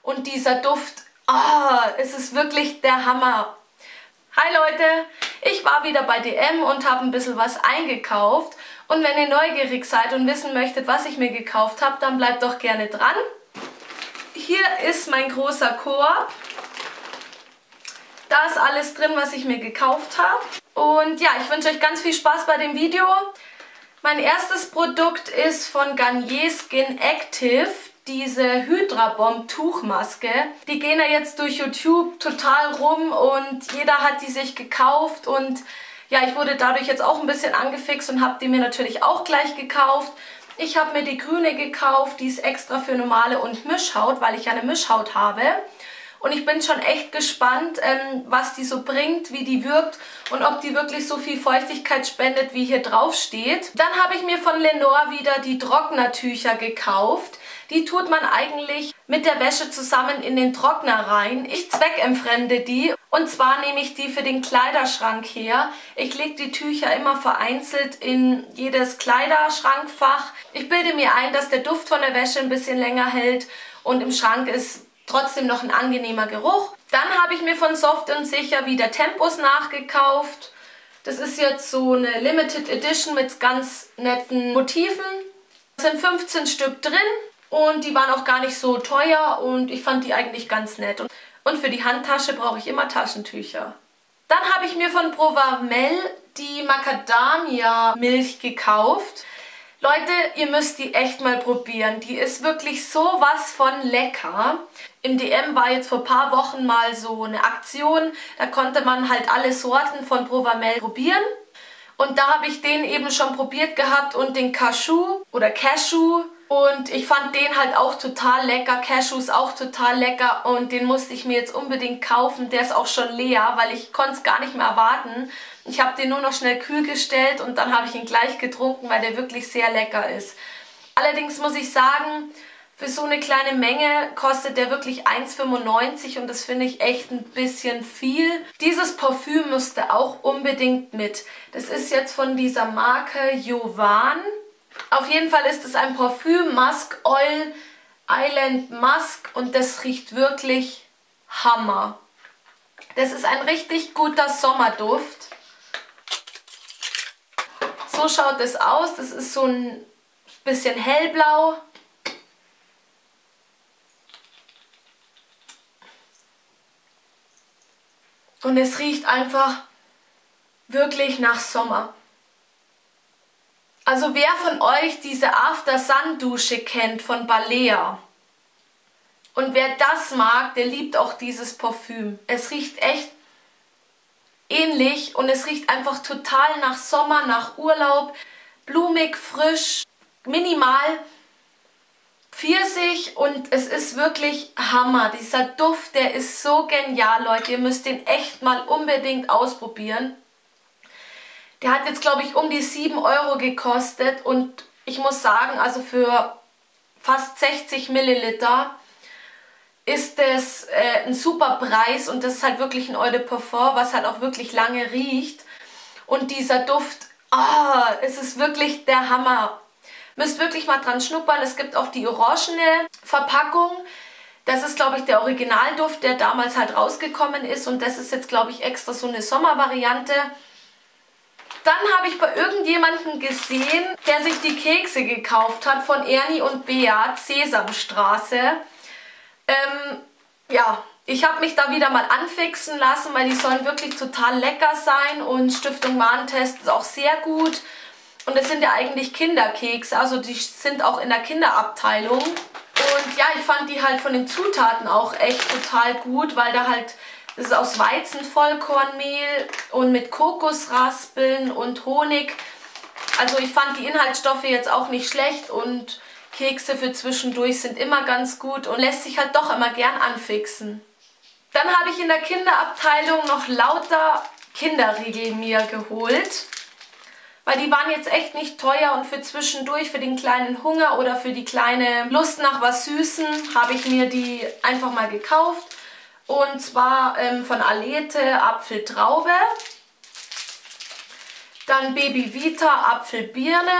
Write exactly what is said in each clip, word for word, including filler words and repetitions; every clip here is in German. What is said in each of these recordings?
und dieser Duft, ah, oh, es ist wirklich der Hammer. Hi Leute, ich war wieder bei D M und habe ein bisschen was eingekauft. Und wenn ihr neugierig seid und wissen möchtet, was ich mir gekauft habe, dann bleibt doch gerne dran. Hier ist mein großer Korb. Da ist alles drin, was ich mir gekauft habe. Und ja, ich wünsche euch ganz viel Spaß bei dem Video. Mein erstes Produkt ist von Garnier Skin Active, diese Hydra Bomb Tuchmaske. Die gehen ja jetzt durch YouTube total rum und jeder hat die sich gekauft. Und ja, ich wurde dadurch jetzt auch ein bisschen angefixt und habe die mir natürlich auch gleich gekauft. Ich habe mir die grüne gekauft, die ist extra für normale und Mischhaut, weil ich ja eine Mischhaut habe. Und ich bin schon echt gespannt, ähm, was die so bringt, wie die wirkt und ob die wirklich so viel Feuchtigkeit spendet, wie hier drauf steht. Dann habe ich mir von Lenor wieder die Trocknertücher gekauft. Die tut man eigentlich mit der Wäsche zusammen in den Trockner rein. Ich zweckentfremde die und zwar nehme ich die für den Kleiderschrank her. Ich lege die Tücher immer vereinzelt in jedes Kleiderschrankfach. Ich bilde mir ein, dass der Duft von der Wäsche ein bisschen länger hält und im Schrank ist trotzdem noch ein angenehmer Geruch. Dann habe ich mir von Soft und Sicher wieder Tempos nachgekauft. Das ist jetzt so eine Limited Edition mit ganz netten Motiven. Es sind fünfzehn Stück drin und die waren auch gar nicht so teuer und ich fand die eigentlich ganz nett. Und für die Handtasche brauche ich immer Taschentücher. Dann habe ich mir von Provamel die Macadamia Milch gekauft. Leute, ihr müsst die echt mal probieren. Die ist wirklich sowas von lecker. Im D M war jetzt vor ein paar Wochen mal so eine Aktion. Da konnte man halt alle Sorten von Provamel probieren. Und da habe ich den eben schon probiert gehabt und den Cashew oder Cashew. Und ich fand den halt auch total lecker. Cashew ist auch total lecker und den musste ich mir jetzt unbedingt kaufen. Der ist auch schon leer, weil ich konnte es gar nicht mehr erwarten. Ich habe den nur noch schnell kühl gestellt und dann habe ich ihn gleich getrunken, weil der wirklich sehr lecker ist. Allerdings muss ich sagen, für so eine kleine Menge kostet der wirklich eins fünfundneunzig und das finde ich echt ein bisschen viel. Dieses Parfüm müsste auch unbedingt mit. Das ist jetzt von dieser Marke Jovan. Auf jeden Fall ist es ein Parfüm, Musk Oil Island Musk und das riecht wirklich Hammer. Das ist ein richtig guter Sommerduft. So schaut es aus. Das ist so ein bisschen hellblau. Und es riecht einfach wirklich nach Sommer. Also wer von euch diese After-Sun-Dusche kennt von Balea und wer das mag, der liebt auch dieses Parfüm. Es riecht echt ähnlich und es riecht einfach total nach Sommer, nach Urlaub, blumig, frisch, minimal Pfirsich und es ist wirklich Hammer. Dieser Duft, der ist so genial, Leute. Ihr müsst den echt mal unbedingt ausprobieren. Der hat jetzt, glaube ich, um die sieben Euro gekostet und ich muss sagen, also für fast sechzig Milliliter ist das äh, ein super Preis und das ist halt wirklich ein Eau de Parfum, was halt auch wirklich lange riecht. Und dieser Duft, ah, oh, es ist wirklich der Hammer. Müsst wirklich mal dran schnuppern. Es gibt auch die orangene Verpackung. Das ist, glaube ich, der Originalduft, der damals halt rausgekommen ist und das ist jetzt, glaube ich, extra so eine Sommervariante. Dann habe ich bei irgendjemandem gesehen, der sich die Kekse gekauft hat von Ernie und Bea, Sesamstraße. Ähm, ja, ich habe mich da wieder mal anfixen lassen, weil die sollen wirklich total lecker sein und Stiftung Warentest ist auch sehr gut. Und es sind ja eigentlich Kinderkekse, also die sind auch in der Kinderabteilung. Und ja, ich fand die halt von den Zutaten auch echt total gut, weil da halt... Das ist aus Weizenvollkornmehl und mit Kokosraspeln und Honig. Also ich fand die Inhaltsstoffe jetzt auch nicht schlecht und Kekse für zwischendurch sind immer ganz gut und lässt sich halt doch immer gern anfixen. Dann habe ich in der Kinderabteilung noch lauter Kinderriegel mir geholt. Weil die waren jetzt echt nicht teuer und für zwischendurch, für den kleinen Hunger oder für die kleine Lust nach was Süßen, habe ich mir die einfach mal gekauft. Und zwar ähm, von Alete Apfeltraube, dann Baby Vita Apfelbirne,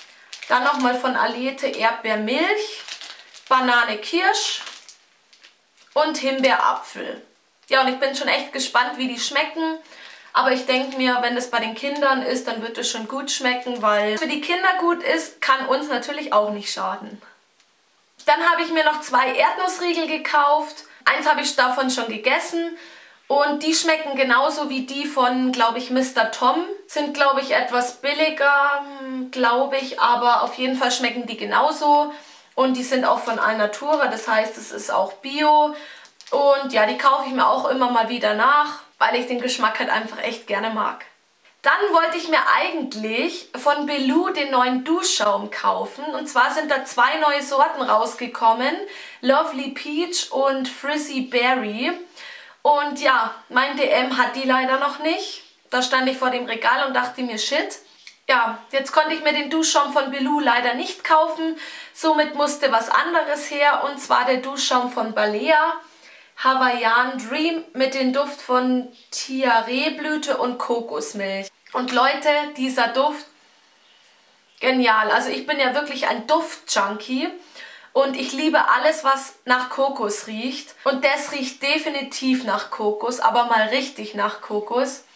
dann nochmal von Alete Erdbeermilch, Banane Kirsch, und Himbeerapfel. Ja, und ich bin schon echt gespannt, wie die schmecken. Aber ich denke mir, wenn das bei den Kindern ist, dann wird es schon gut schmecken, weil für die Kinder gut ist, kann uns natürlich auch nicht schaden. Dann habe ich mir noch zwei Erdnussriegel gekauft. Eins habe ich davon schon gegessen. Und die schmecken genauso wie die von, glaube ich, Mister Tom. Sind, glaube ich, etwas billiger, glaube ich, aber auf jeden Fall schmecken die genauso. Und die sind auch von Alnatura, das heißt, es ist auch Bio. Und ja, die kaufe ich mir auch immer mal wieder nach, weil ich den Geschmack halt einfach echt gerne mag. Dann wollte ich mir eigentlich von Belou den neuen Duschschaum kaufen. Und zwar sind da zwei neue Sorten rausgekommen. Lovely Peach und Frizzy Berry. Und ja, mein D M hat die leider noch nicht. Da stand ich vor dem Regal und dachte mir, shit. Ja, jetzt konnte ich mir den Duschschaum von Belou leider nicht kaufen. Somit musste was anderes her. Und zwar der Duschschaum von Balea. Hawaiian Dream mit dem Duft von Tiare-Blüte und Kokosmilch. Und Leute, dieser Duft, genial. Also ich bin ja wirklich ein Duft-Junkie. Und ich liebe alles, was nach Kokos riecht. Und das riecht definitiv nach Kokos, aber mal richtig nach Kokos.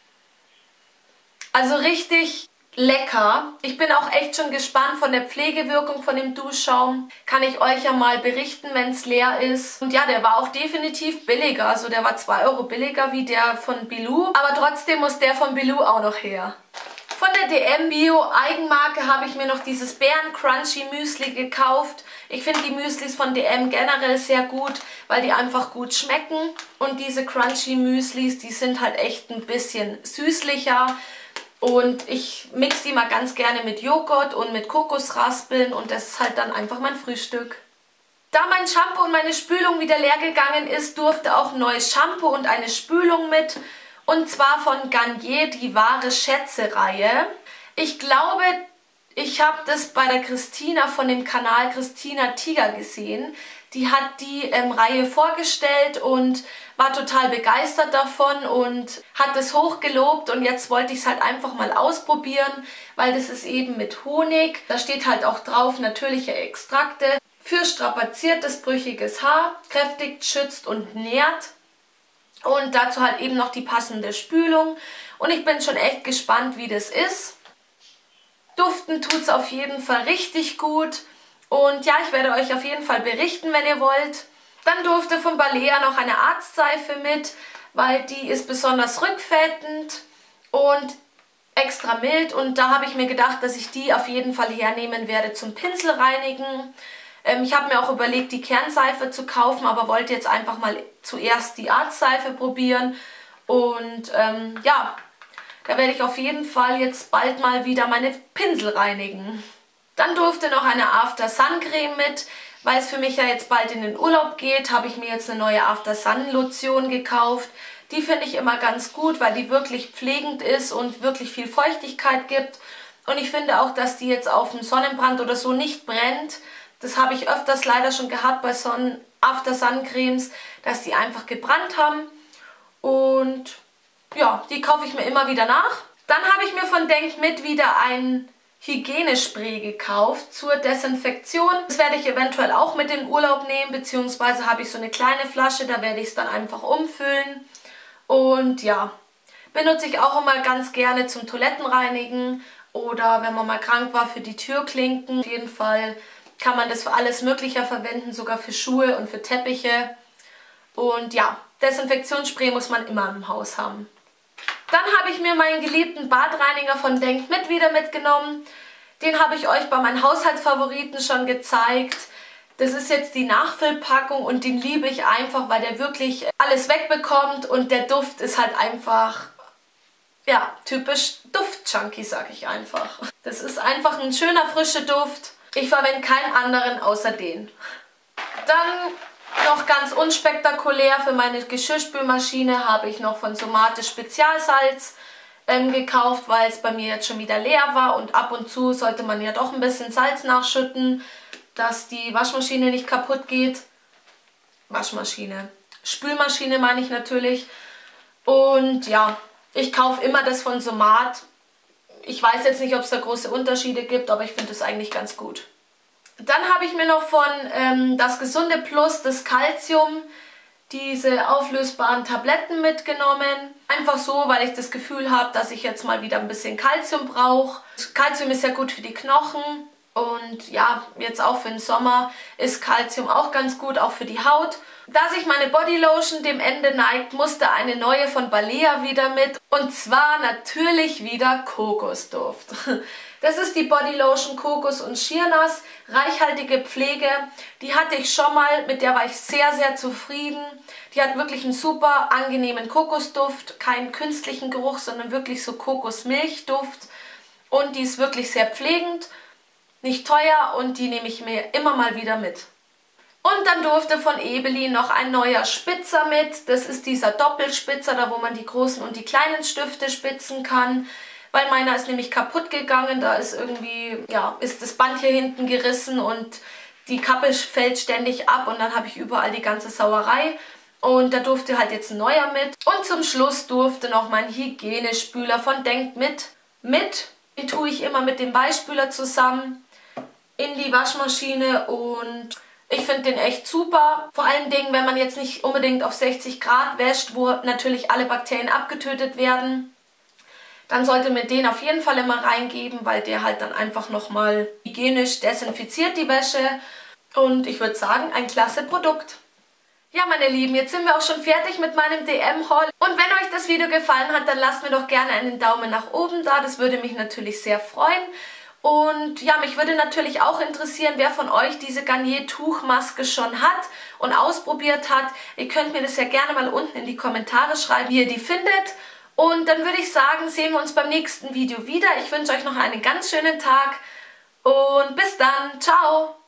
Also richtig lecker. Ich bin auch echt schon gespannt von der Pflegewirkung von dem Duschschaum. Kann ich euch ja mal berichten, wenn es leer ist. Und ja, der war auch definitiv billiger. Also der war zwei Euro billiger wie der von Belou. Aber trotzdem muss der von Belou auch noch her. Von der D M Bio Eigenmarke habe ich mir noch dieses Beeren Crunchy Müsli gekauft. Ich finde die Müslis von D M generell sehr gut, weil die einfach gut schmecken. Und diese Crunchy Müslis, die sind halt echt ein bisschen süßlicher. Und ich mixe die mal ganz gerne mit Joghurt und mit Kokosraspeln und das ist halt dann einfach mein Frühstück. Da mein Shampoo und meine Spülung wieder leer gegangen ist, durfte auch ein neues Shampoo und eine Spülung mit. Und zwar von Garnier, die wahre Schätze-Reihe. Ich glaube, ich habe das bei der Christina von dem Kanal Christina Tiger gesehen. Die hat die ähm, Reihe vorgestellt und war total begeistert davon und hat es hochgelobt. Und jetzt wollte ich es halt einfach mal ausprobieren, weil das ist eben mit Honig. Da steht halt auch drauf, natürliche Extrakte für strapaziertes, brüchiges Haar, kräftigt, schützt und nährt. Und dazu halt eben noch die passende Spülung. Und ich bin schon echt gespannt, wie das ist. Duften tut es auf jeden Fall richtig gut. Und ja, ich werde euch auf jeden Fall berichten, wenn ihr wollt. Dann durfte von Balea noch eine Arztseife mit, weil die ist besonders rückfettend und extra mild. Und da habe ich mir gedacht, dass ich die auf jeden Fall hernehmen werde zum Pinselreinigen. Ähm, ich habe mir auch überlegt, die Kernseife zu kaufen, aber wollte jetzt einfach mal zuerst die Arztseife probieren. Und ähm, ja, da werde ich auf jeden Fall jetzt bald mal wieder meine Pinsel reinigen. Dann durfte noch eine After Sun Creme mit, weil es für mich ja jetzt bald in den Urlaub geht, habe ich mir jetzt eine neue After Sun Lotion gekauft. Die finde ich immer ganz gut, weil die wirklich pflegend ist und wirklich viel Feuchtigkeit gibt. Und ich finde auch, dass die jetzt auf dem Sonnenbrand oder so nicht brennt. Das habe ich öfters leider schon gehabt bei Sonnen After Sun Cremes, dass die einfach gebrannt haben. Und ja, die kaufe ich mir immer wieder nach. Dann habe ich mir von Denk mit wieder ein Hygienespray gekauft zur Desinfektion. Das werde ich eventuell auch mit in den Urlaub nehmen, beziehungsweise habe ich so eine kleine Flasche, da werde ich es dann einfach umfüllen. Und ja, benutze ich auch immer ganz gerne zum Toilettenreinigen oder wenn man mal krank war für die Türklinken. Auf jeden Fall kann man das für alles Mögliche verwenden, sogar für Schuhe und für Teppiche. Und ja, Desinfektionsspray muss man immer im Haus haben. Dann habe ich mir meinen geliebten Badreiniger von Denk mit wieder mitgenommen. Den habe ich euch bei meinen Haushaltsfavoriten schon gezeigt. Das ist jetzt die Nachfüllpackung und den liebe ich einfach, weil der wirklich alles wegbekommt und der Duft ist halt einfach, ja, typisch Duft-Junkie, sage ich einfach. Das ist einfach ein schöner, frischer Duft. Ich verwende keinen anderen außer den. Dann noch ganz unspektakulär für meine Geschirrspülmaschine habe ich noch von Somate Spezialsalz ähm, gekauft, weil es bei mir jetzt schon wieder leer war und ab und zu sollte man ja doch ein bisschen Salz nachschütten, dass die Waschmaschine nicht kaputt geht. Waschmaschine. Spülmaschine meine ich natürlich. Und ja, ich kaufe immer das von Somat. Ich weiß jetzt nicht, ob es da große Unterschiede gibt, aber ich finde es eigentlich ganz gut. Dann habe ich mir noch von ähm, das Gesunde Plus das Calcium diese auflösbaren Tabletten mitgenommen. Einfach so, weil ich das Gefühl habe, dass ich jetzt mal wieder ein bisschen Kalzium brauche. Kalzium ist ja gut für die Knochen und ja, jetzt auch für den Sommer ist Kalzium auch ganz gut, auch für die Haut. Da sich meine Bodylotion dem Ende neigt, musste eine neue von Balea wieder mit. Und zwar natürlich wieder Kokosduft. Das ist die Bodylotion Kokos und Sheernass, reichhaltige Pflege. Die hatte ich schon mal, mit der war ich sehr, sehr zufrieden. Die hat wirklich einen super angenehmen Kokosduft, keinen künstlichen Geruch, sondern wirklich so Kokosmilchduft. Und die ist wirklich sehr pflegend, nicht teuer und die nehme ich mir immer mal wieder mit. Und dann durfte von Ebelin noch ein neuer Spitzer mit. Das ist dieser Doppelspitzer, da wo man die großen und die kleinen Stifte spitzen kann. Weil meiner ist nämlich kaputt gegangen, da ist irgendwie, ja, ist das Band hier hinten gerissen und die Kappe fällt ständig ab und dann habe ich überall die ganze Sauerei. Und da durfte halt jetzt ein neuer mit. Und zum Schluss durfte noch mein Hygienespüler von Denk mit mit. Den tue ich immer mit dem Beispüler zusammen in die Waschmaschine und ich finde den echt super. Vor allen Dingen, wenn man jetzt nicht unbedingt auf sechzig Grad wäscht, wo natürlich alle Bakterien abgetötet werden. Dann sollte man den auf jeden Fall immer reingeben, weil der halt dann einfach nochmal hygienisch desinfiziert die Wäsche. Und ich würde sagen, ein klasse Produkt. Ja, meine Lieben, jetzt sind wir auch schon fertig mit meinem D M-Haul. Und wenn euch das Video gefallen hat, dann lasst mir doch gerne einen Daumen nach oben da. Das würde mich natürlich sehr freuen. Und ja, mich würde natürlich auch interessieren, wer von euch diese Garnier-Tuchmaske schon hat und ausprobiert hat. Ihr könnt mir das ja gerne mal unten in die Kommentare schreiben, wie ihr die findet. Und dann würde ich sagen, sehen wir uns beim nächsten Video wieder. Ich wünsche euch noch einen ganz schönen Tag und bis dann. Ciao!